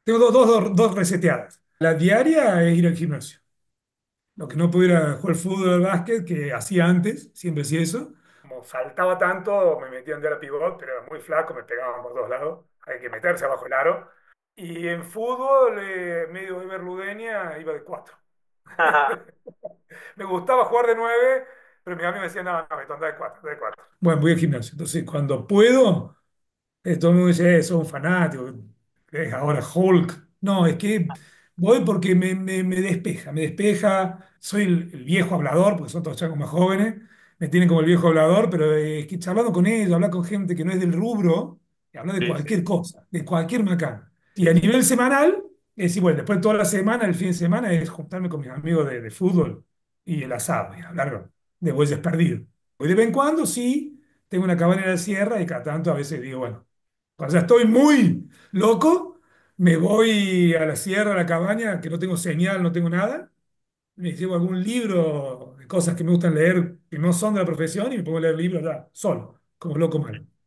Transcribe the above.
Tengo dos reseteadas. La diaria es ir al gimnasio. Lo que no pudiera jugar fútbol o básquet, que hacía antes, siempre hacía eso. Como saltaba tanto, me metían de la pivot, pero era muy flaco, me pegaban por todos lados. Hay que meterse abajo el aro. Y en fútbol, medio Ever Ludenia, iba de cuatro. Me gustaba jugar de nueve, pero mi amigo me decía, no, no, Beto, anda de cuatro, de cuatro. Bueno, voy al gimnasio. Entonces, cuando puedo, todo el mundo dice, sos un fanático, es ahora Hulk. No, es que voy porque me despeja. Soy el viejo hablador, porque son todos chicos más jóvenes, me tienen como el viejo hablador, pero es que charlando con ellos, hablar con gente que no es del rubro, y hablar de Sí, sí. cualquier cosa, de cualquier macán. Y a nivel semanal, es decir, bueno, después de toda la semana, el fin de semana, es juntarme con mis amigos de fútbol y el asado, y hablar de bueyes perdidos. Hoy de vez en cuando sí, tengo una cabaña en la sierra y cada tanto a veces digo, bueno, cuando ya estoy muy loco, me voy a la sierra, a la cabaña, que no tengo señal, no tengo nada. Me llevo algún libro de cosas que me gustan leer que no son de la profesión y me pongo a leer libros ya, solo, como loco mal.